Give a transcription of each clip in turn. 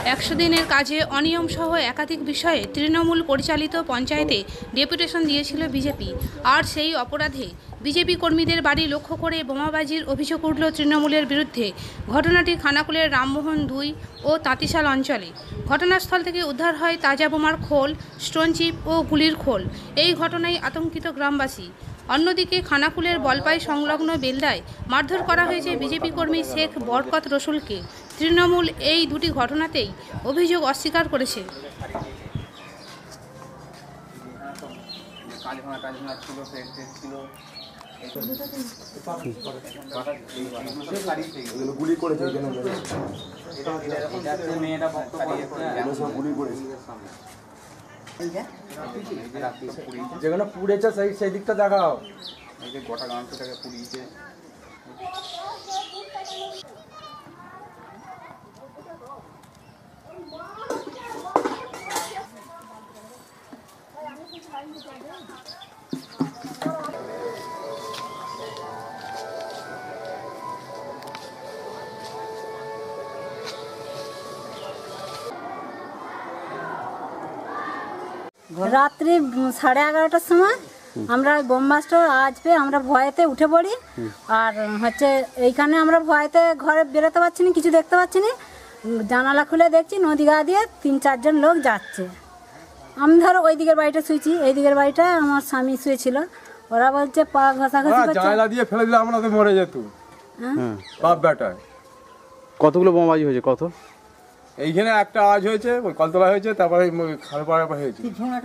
100 দিনের কাজে অনিয়ম সহ একাধিক বিষয়ে তৃণমূল পরিচালিত পঞ্চায়েতে ডেপুটেশন দিয়েছিল বিজেপি। আর সেই অপরাধে বিজেপি কর্মীদের বাড়ি লক্ষ্য করে বোমাবাজির অভিযোগ উঠল তৃণমূলের বিরুদ্ধে। ঘটনাটি খানাকুলের রামমোহন 2 ও তাঁতিশাল অঞ্চলে। ঘটনাস্থল থেকে উদ্ধার হয় তাজা বোমার খোল, স্টোন চিপ ও গুলির খোল। এই ঘটনায় আতঙ্কিত গ্রামবাসী। অন্যদিকে খানাকুলের বলপাই সংলগ্ন বেলদায় মারধর করা হয়েছে বিজেপি কর্মী শেখ বরকত রসুলকে। তৃণমূল এই দুটি ঘটনাতেই অভিযোগ অস্বীকার করেছে। যেখানে পুড়েছে সেই দিকটা দেখাও। এই যে গোটা গাঁটাটাকে পুড়িয়েছে। রাত্রি 11:30টার সময় আমরা বোমবাস্টার আসবে, আমরা ভয়েতে উঠে পড়ি। আর এইখানে আমরা ভয়েতে ঘরে বেরোতে পারছি না, কিছু দেখতে পাচ্ছি না। জানালা খুলে দেখছি নদী গা দিয়ে 3-4 জন লোক যাচ্ছে। আমি ধরো ওই দিকের বাড়িটা শুয়েছি, এই দিকের বাড়িটা আমার স্বামী শুয়েছিল। ওরা বলছে পা ঘষাঘষি করছে, জানালা দিয়ে ফেলে দিলে আমরা তো মরে যেত। বাপ বেটায় কতগুলো বোমাবাজি হয়েছে? কত? এইখানে একটা আজ হয়েছে, ওই কলতলা হয়েছে, তারপরে খালপাড়া হয়েছে।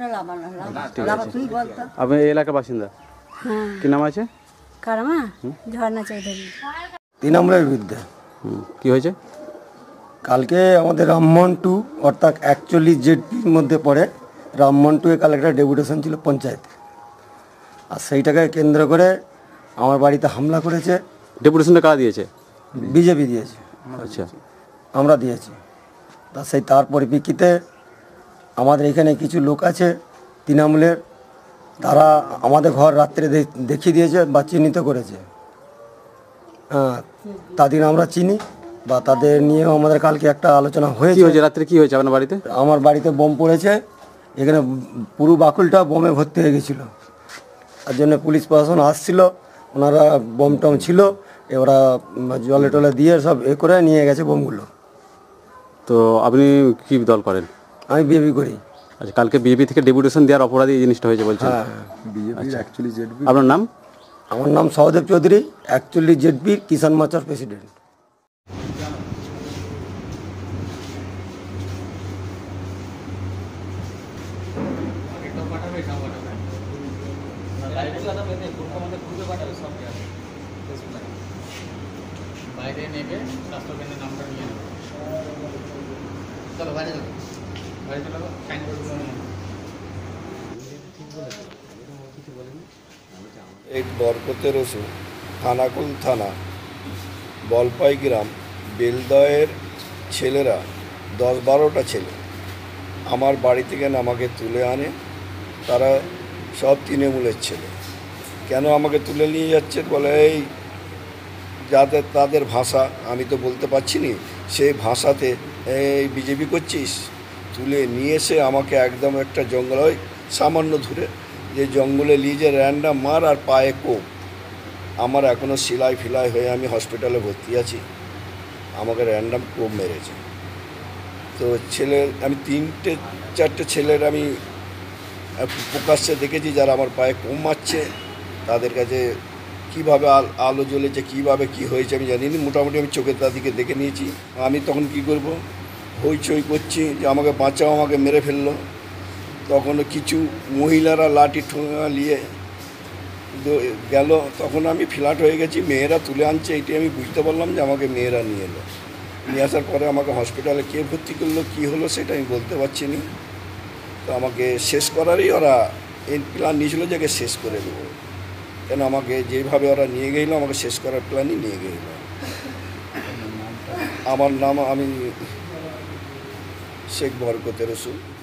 আপনি এই এলাকার বাসিন্দা? কি নাম আছে? কারমা ঝর্ণা চৌধুরী। 3 নম্বরের বিরুদ্ধে। কি হয়েছে? কালকে আমাদের রামমোহন 2 অর্থাৎ 41 জেডপির মধ্যে পড়ে রামমোহন 2 এ কাল একটা ডেপুটেশন ছিল পঞ্চায়েতে। আর সেইটাকে কেন্দ্র করে আমার বাড়িতে হামলা করেছে। ডেপুটেশনটা কারা দিয়েছে? বিজেপি দিয়েছে। আচ্ছা, আমরা দিয়েছি। তার পরিপ্রেক্ষিতে আমাদের এখানে কিছু লোক আছে তৃণমূলের, তারা আমাদের ঘর রাত্রে দেখিয়ে দিয়েছে বা চিহ্নিত করেছে। তাদের আমরা চিনি বা তাদের নিয়েও আমাদের কালকে একটা আলোচনা হয়েছে। রাত্রে কি হয়েছে আপনার বাড়িতে? আমার বাড়িতে বোম পড়েছে, এখানে পুরো বাকুলটা বোমে ভর্তি হয়ে গেছিলো। তার জন্য পুলিশ প্রশাসন আসছিল, ওনারা বোম টম ছিল, ওরা জলে টলে দিয়ে সব করে নিয়ে গেছে বোমগুলো। তো আপনি কি দল করেন? আমি বিজেপি করি। আচ্ছা, কালকে বিজেপি থেকে ডেপুটেশন দেওয়ার অপরাধী এই জিনিসটা হয়েছে বলছেন? হ্যাঁ। আপনার নাম? আমার নাম সহদেব চৌধুরী, 41 জেডপির কিষাণ মোর্চার প্রেসিডেন্ট। বাইরে নেবে স্বাস্থ্যকেন্দ্রের নামটা নিয়ে নেবে। চলো বাইরে যাবো, বাইরে চলো, সাইন করে এই বরকতের রসুল, খানাকুল থানা, বলপাই গ্রাম, বেলদয়ের ছেলেরা 10-12টা ছেলে আমার বাড়ি থেকে আমাকে তুলে আনে। তারা সব তৃণমূলের ছেলে। কেন আমাকে তুলে নিয়ে যাচ্ছে বলে, এই যাদের তাদের ভাষা আমি তো বলতে পারছি না, সেই ভাষাতে এই বিজেপি করছিস, তুলে নিয়ে এসে আমাকে একদম একটা জঙ্গল সামান্য ধরে, যে জঙ্গলে নিয়ে যে র্যান্ডাম মার আর পায়ে কোপ। আমার এখনও সেলাই ফিলাই হয়ে আমি হসপিটালে ভর্তি আছি। আমাকে র্যান্ডাম কোপ মেরেছে। তো আমি 3-4টে ছেলের আমি প্রকাশ্যে দেখেছি যারা আমার পায়ে কোপ মারছে। তাদের কাছে কীভাবে আলো জ্বলেছে, কীভাবে কি হয়েছে আমি জানি না। মোটামুটি আমি চোখের তাদিকে দেখে নিয়েছি। আমি তখন কি করব, হইচই করছি যে আমাকে বাঁচাও, আমাকে মেরে ফেললো। তখন কিছু মহিলারা লাঠি ঠোঙা নিয়ে গেল। তখন আমি ফ্ল্যাট হয়ে গেছি, মেয়েরা তুলে আনছে। এটি আমি বুঝতে পারলাম যে আমাকে মেয়েরা নিয়ে এলো। নিয়ে আসার পরে আমাকে হসপিটালে কে ভর্তি করলো, কী হলো সেটা আমি বলতে পারছি না। তো আমাকে শেষ করারই ওরা এই প্ল্যান নিয়েছিল যে শেষ করে দেবো। কেন আমাকে যেভাবে ওরা নিয়ে গেল, আমাকে শেষ করার প্ল্যানই নিয়ে গেল। আমার নাম আমি শেখ বরকত রসুল।